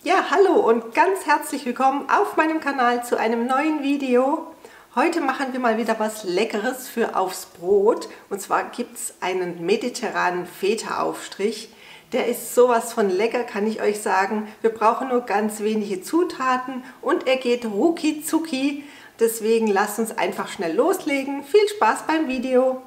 Ja, hallo und ganz herzlich willkommen auf meinem Kanal zu einem neuen Video. Heute machen wir mal wieder was Leckeres für aufs Brot. Und zwar gibt es einen mediterranen Feta-Aufstrich. Der ist sowas von lecker, kann ich euch sagen. Wir brauchen nur ganz wenige Zutaten und er geht rucki zucki. Deswegen lasst uns einfach schnell loslegen. Viel Spaß beim Video!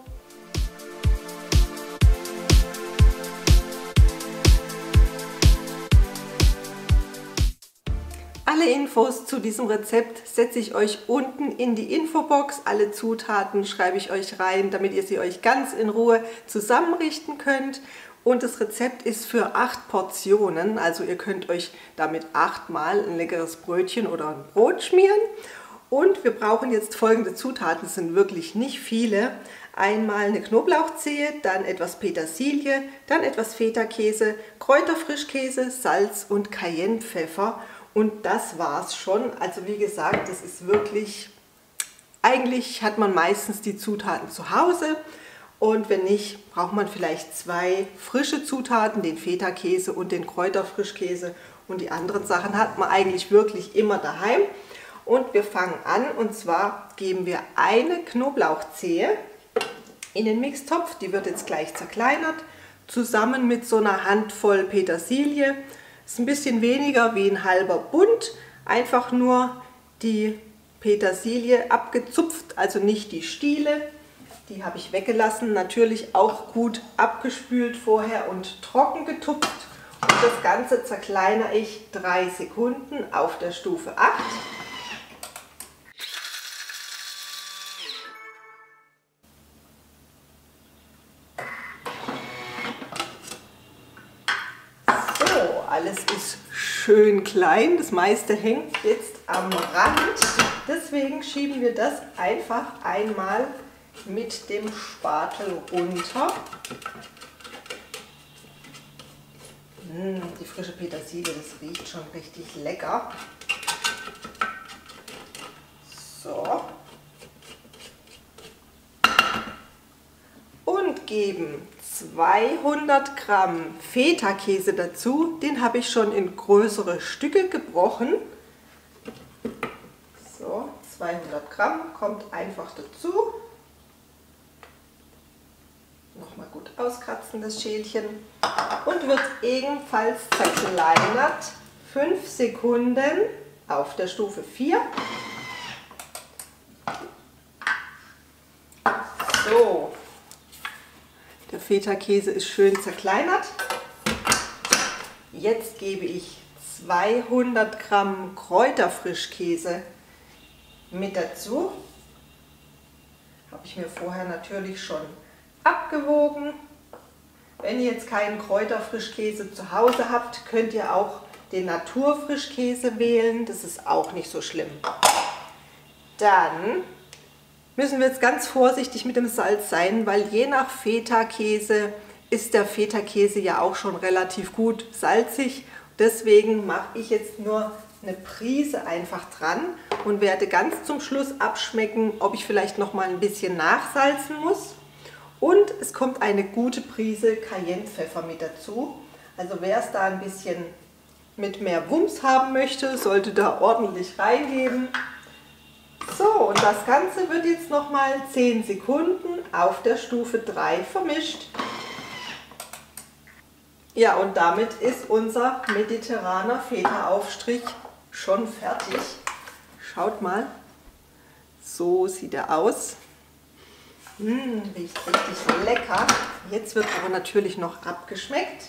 Alle Infos zu diesem Rezept setze ich euch unten in die Infobox. Alle Zutaten schreibe ich euch rein, damit ihr sie euch ganz in Ruhe zusammenrichten könnt. Und das Rezept ist für 8 Portionen, also ihr könnt euch damit 8-mal ein leckeres Brötchen oder ein Brot schmieren. Und wir brauchen jetzt folgende Zutaten, es sind wirklich nicht viele. Einmal eine Knoblauchzehe, dann etwas Petersilie, dann etwas Feta-Käse, Kräuterfrischkäse, Salz und Cayennepfeffer. Und das war's schon. Also wie gesagt, das ist wirklich, eigentlich hat man meistens die Zutaten zu Hause. Und wenn nicht, braucht man vielleicht 2 frische Zutaten, den Feta-Käse und den Kräuterfrischkäse. Und die anderen Sachen hat man eigentlich wirklich immer daheim. Und wir fangen an, und zwar geben wir eine Knoblauchzehe in den Mixtopf. Die wird jetzt gleich zerkleinert, zusammen mit so einer Handvoll Petersilie. Ist ein bisschen weniger wie ein halber Bund, einfach nur die Petersilie abgezupft, also nicht die Stiele. Die habe ich weggelassen, natürlich auch gut abgespült vorher und trocken getupft. Und das Ganze zerkleinere ich 3 Sekunden auf der Stufe 8. Alles ist schön klein, das meiste hängt jetzt am Rand, deswegen schieben wir das einfach einmal mit dem Spatel runter. Die frische Petersilie, das riecht schon richtig lecker. So. Und geben 200 Gramm Feta-Käse dazu. Den habe ich schon in größere Stücke gebrochen. So, 200 Gramm kommt einfach dazu. Nochmal gut auskratzen, das Schälchen. Und wird ebenfalls zerkleinert. 5 Sekunden auf der Stufe 4. So. Der Feta-Käse ist schön zerkleinert. Jetzt gebe ich 200 Gramm Kräuterfrischkäse mit dazu. Habe ich mir vorher natürlich schon abgewogen. Wenn ihr jetzt keinen Kräuterfrischkäse zu Hause habt, könnt ihr auch den Naturfrischkäse wählen. Das ist auch nicht so schlimm. Dann müssen wir jetzt ganz vorsichtig mit dem Salz sein, weil je nach Feta-Käse ist der Feta-Käse ja auch schon relativ gut salzig. Deswegen mache ich jetzt nur eine Prise einfach dran und werde ganz zum Schluss abschmecken, ob ich vielleicht noch mal ein bisschen nachsalzen muss. Und es kommt eine gute Prise Cayennepfeffer mit dazu. Also wer es da ein bisschen mit mehr Wumms haben möchte, sollte da ordentlich reingeben. So, und das Ganze wird jetzt nochmal 10 Sekunden auf der Stufe 3 vermischt. Ja, und damit ist unser mediterraner Feta-Aufstrich schon fertig. Schaut mal, so sieht er aus. Riecht richtig lecker. Jetzt wird aber natürlich noch abgeschmeckt.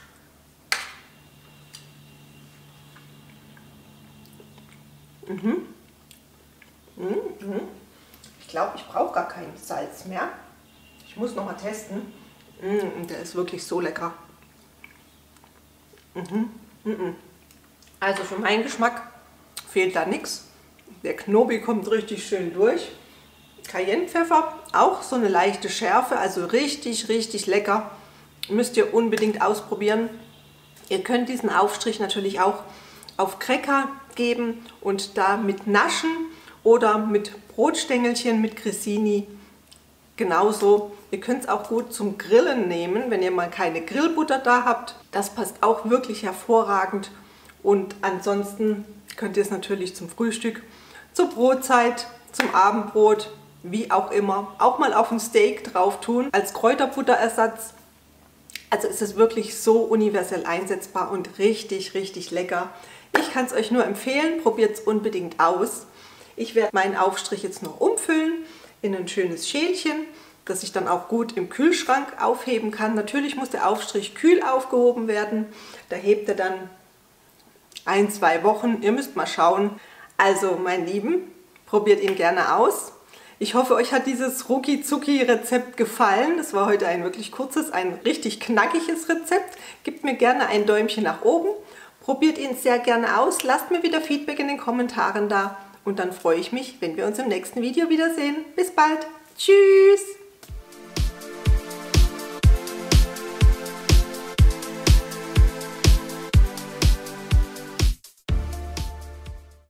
Ich glaube, ich brauche gar kein Salz mehr. Ich muss noch mal testen. Der ist wirklich so lecker. Also für meinen Geschmack fehlt da nichts. Der Knobi kommt richtig schön durch. Cayennepfeffer, auch so eine leichte Schärfe, also richtig, richtig lecker. Müsst ihr unbedingt ausprobieren. Ihr könnt diesen Aufstrich natürlich auch auf Cracker geben und damit naschen. Oder mit Brotstängelchen, mit Grissini genauso. Ihr könnt es auch gut zum Grillen nehmen, wenn ihr mal keine Grillbutter da habt. Das passt auch wirklich hervorragend. Und ansonsten könnt ihr es natürlich zum Frühstück, zur Brotzeit, zum Abendbrot, wie auch immer, auch mal auf ein Steak drauf tun, als Kräuterbutterersatz. Also es ist wirklich so universell einsetzbar und richtig, richtig lecker. Ich kann es euch nur empfehlen, probiert es unbedingt aus. Ich werde meinen Aufstrich jetzt noch umfüllen in ein schönes Schälchen, das ich dann auch gut im Kühlschrank aufheben kann. Natürlich muss der Aufstrich kühl aufgehoben werden. Da hebt er dann 1-2 Wochen. Ihr müsst mal schauen. Also, meine Lieben, probiert ihn gerne aus. Ich hoffe, euch hat dieses Rucki-Zucki-Rezept gefallen. Das war heute ein wirklich kurzes, ein richtig knackiges Rezept. Gebt mir gerne ein Däumchen nach oben. Probiert ihn sehr gerne aus. Lasst mir wieder Feedback in den Kommentaren da. Und dann freue ich mich, wenn wir uns im nächsten Video wiedersehen. Bis bald. Tschüss.